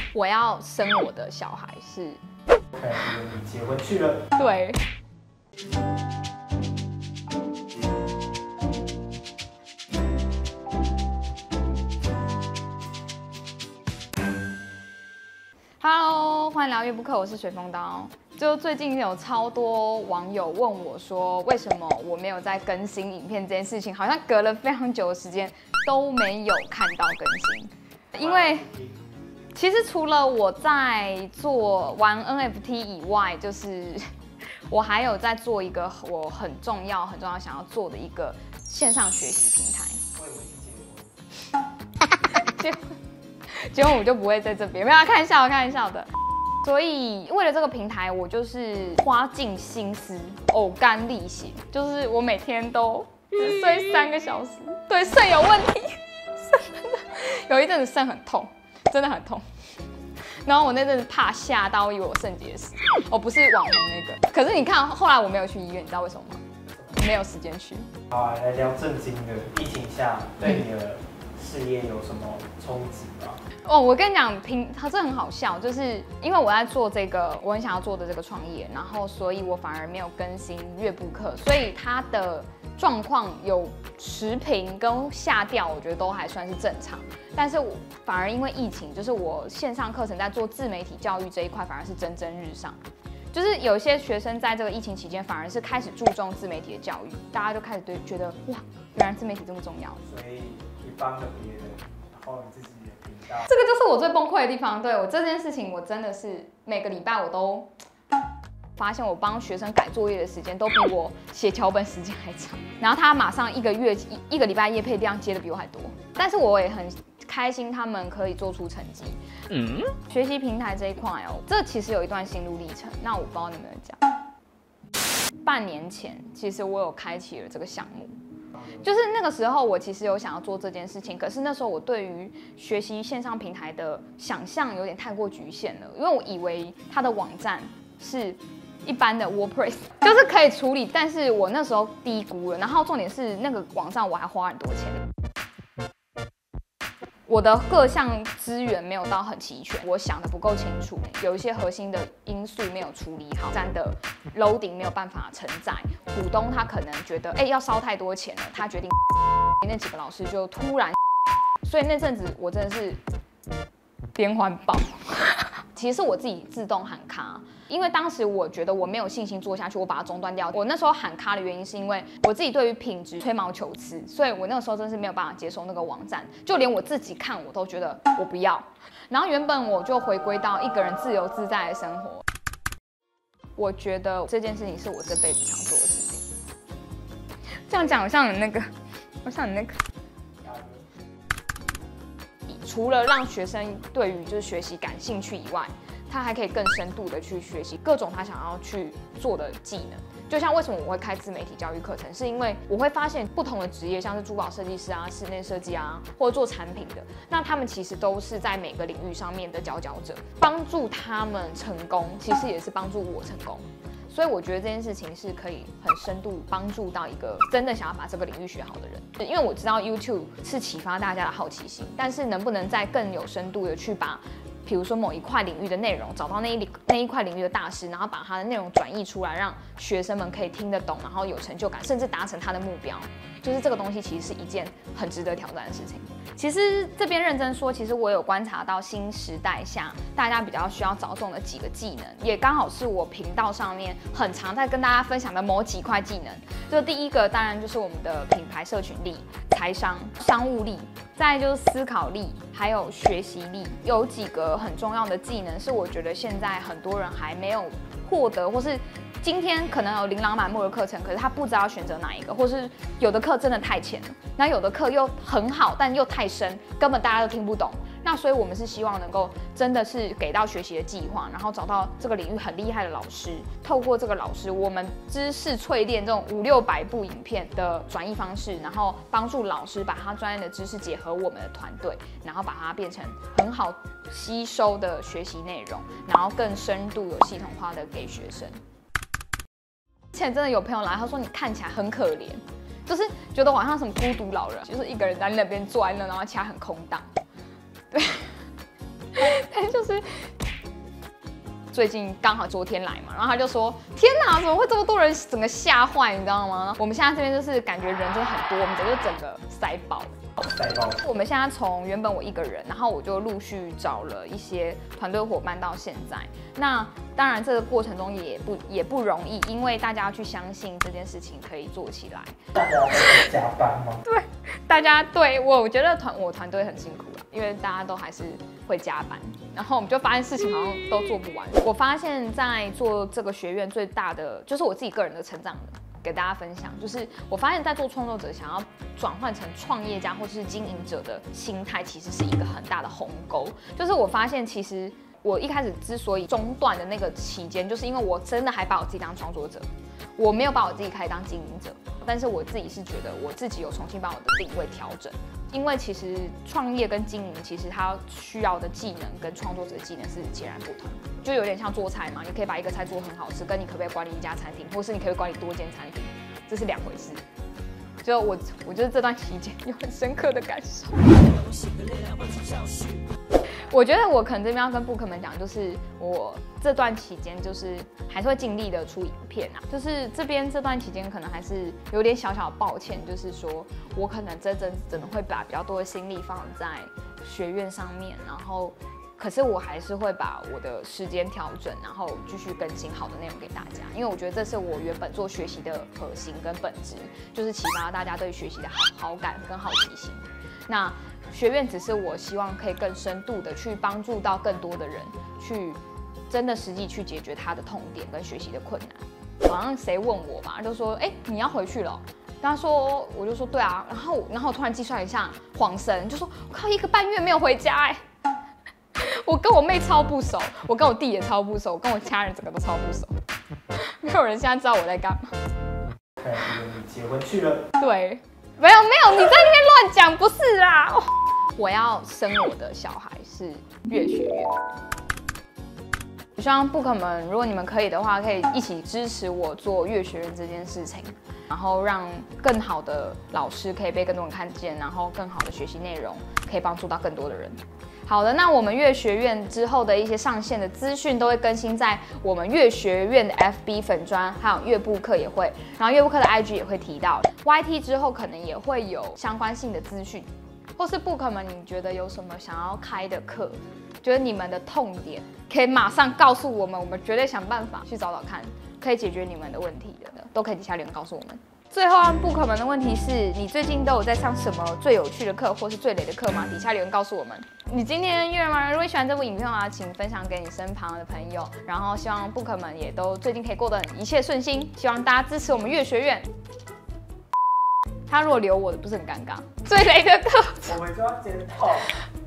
我要生我的小孩是， 看来你结婚去了。 对。Hello， 欢迎来到乐不课，我是水风刀。就最近有超多网友问我说，为什么我没有在更新影片这件事情，好像隔了非常久的时间都没有看到更新。因为其实除了我在做玩 NFT 以外，就是我还有在做一个我很重要想要做的一个线上学习平台。 我以为是结婚。 结婚我就不会在这边，没有开玩笑的。所以为了这个平台，我就是花尽心思、呕肝沥血，就是我每天都只睡3个小时，对肾有问题，有一阵子肾很痛，真的很痛。然后我那阵子怕吓到，以为我肾结石，我不是网红那个。可是你看，后来我没有去医院，你知道为什么吗？没有时间去。 好啊，来聊正经的。疫情下对你的事业有什么冲击吗？ 哦，我跟你讲，这很好笑，就是因为我在做这个我很想要做的这个创业，然后所以我反而没有更新乐部课，所以它的状况有持平跟下调，我觉得都还算是正常。但是我反而因为疫情，就是我线上课程在做自媒体教育这一块，反而是蒸蒸日上。就是有一些学生在这个疫情期间，反而是开始注重自媒体的教育，大家就开始觉得哇，原来自媒体这么重要。 所以你帮了别人，然后你自己的频道， 这个就是我最崩溃的地方。对，我这件事情，我真的是每个礼拜我都发现，我帮学生改作业的时间都比我写脚本时间还长。然后他马上一个礼拜业配量接的比我还多，但是我也很开心，他们可以做出成绩。学习平台这一块哦，这其实有一段心路历程。那我不知道你们有没有讲。半年前，其实我有开启了这个项目。就是那个时候，我其实有想要做这件事情，可是那时候我对于学习线上平台的想象有点太过局限了，因为我以为它的网站是一般的 WordPress， 就是可以处理，但是我那时候低估了，然后重点是那个网站我还花很多钱。我的各项资源没有到很齐全，我想的不够清楚，有一些核心的因素没有处理好，站的 loading 没有办法承载。股东他可能觉得，要烧太多钱了，他决定那几个老师就突然，所以那阵子我真的是连环爆。其实是我自己自动喊卡，因为当时我觉得我没有信心做下去，我把它中断掉。我那时候喊卡的原因是因为我自己对于品质吹毛求疵，所以我那个时候真是没有办法接受那个网站，就连我自己看我都觉得我不要。然后原本我就回归到一个人自由自在的生活，我觉得这件事情是我这辈子想做的事情。这样讲好像你那个。除了让学生对于就是学习感兴趣以外，他还可以更深度的去学习各种他想要去做的技能。就像为什么我会开自媒体教育课程，是因为我会发现不同的职业，像是珠宝设计师啊、室内设计啊，或者做产品的，那他们其实都是在每个领域上面的佼佼者，帮助他们成功，其实也是帮助我成功。所以我觉得这件事情是可以很深度帮助到一个真的想要把这个领域学好的人。因为我知道 YouTube 是启发大家的好奇心，但是能不能再更有深度的去把，比如说某一块领域的内容，找到那一块领域的大师，然后把他的内容转译出来，让学生们可以听得懂，然后有成就感，甚至达成他的目标。就是这个东西其实是一件很值得挑战的事情。其实这边认真说，其实我有观察到新时代下大家比较需要着重的几个技能，也刚好是我频道上面很常在跟大家分享的某几块技能。就第一个当然就是我们的品牌社群力、财商、商务力，再来就是思考力，还有学习力。有几个很重要的技能是我觉得现在很多人还没有获得，或是今天可能有琳琅满目的课程，可是他不知道选择哪一个，或是有的课真的太浅了，那有的课又很好，但又太深，根本大家都听不懂。那所以我们是希望能够真的是给到学习的计划，然后找到这个领域很厉害的老师，透过这个老师，我们知识淬炼这种500-600部影片的转译方式，然后帮助老师把他专业的知识结合我们的团队，然后把它变成很好吸收的学习内容，然后更深度有系统化的给学生。之前真的有朋友来，他说你看起来很可怜，就是觉得我好像什么孤独老人，就是一个人在那边坐在那，然后其他很空荡。对， 但就是最近刚好昨天来嘛，然后他就说：“天哪，怎么会这么多人？整个吓坏，你知道吗？”我们现在这边就是感觉人真的很多，我们就整个塞爆。我们现在从原本我一个人，然后我就陆续找了一些团队伙伴到现在。那当然这个过程中也不容易，因为大家要去相信这件事情可以做起来。 大家会加班吗？ 对，大家对我觉得我团队很辛苦啦，因为大家都还是会加班，然后我们就发现事情好像都做不完。我发现在做这个学院最大的就是我自己个人的成长的。给大家分享，就是我发现，在做创作者想要转换成创业家或者是经营者的心态，其实是一个很大的鸿沟。就是我发现，其实我一开始之所以中断的那个期间，就是因为我真的还把我自己当创作者，我没有把我自己开始当经营者。但是我自己是觉得我自己有重新把我的定位调整，因为其实创业跟经营，其实它需要的技能跟创作者的技能是截然不同。就有点像做菜嘛，你可以把一个菜做很好吃，跟你可不可以管理一家餐厅，或是你可不可以管理多间餐厅，这是两回事。就我觉得这段期间有很深刻的感受。我觉得我可能这边要跟布克们讲，就是我这段期间就是还是会尽力的出影片啊，就是这段期间可能还是有点小小的抱歉，就是说我可能这阵子真的会把比较多的心力放在学院上面，然后可是我还是会把我的时间调整，然后继续更新好的内容给大家，因为我觉得这是我原本做学习的核心跟本质，就是启发大家对学习的好感跟好奇心。那学院只是我希望可以更深度的去帮助到更多的人，去真的实际去解决他的痛点跟学习的困难。好像谁问我吧，就说你要回去了哦。他说，我就说对啊，然后我突然计算一下，晃神就说我靠，1个半月没有回家我跟我妹超不熟，我跟我弟也超不熟，我跟我家人整个都超不熟，没有人现在知道我在干嘛。 看来你结婚去了。 对，没有，你在那边乱讲，不是啦。我要生我的小孩是乐学院。我希望布克们，如果你们可以的话，可以一起支持我做乐学院这件事情，然后让更好的老师可以被更多人看见，然后更好的学习内容可以帮助到更多的人。好的，那我们乐学院之后的一些上线的资讯都会更新在我们乐学院的 FB 粉专，还有乐布克也会，然后乐布克的 IG 也会提到 ，YT 之后可能也会有相关性的资讯，或是布克们你觉得有什么想要开的课，觉得你们的痛点可以马上告诉我们，我们绝对想办法去找找看，可以解决你们的问题的，都可以底下留言告诉我们。最后啊，布克们的问题是你最近都有在上什么最有趣的课，或是最雷的课吗？底下留言告诉我们。你今天乐人吗？如果你喜欢这部影片的话，请分享给你身旁的朋友。然后希望布克们也都最近可以过得一切顺心。希望大家支持我们乐学院。他如果留我的，不是很尴尬？最雷的课， 我们就要检讨。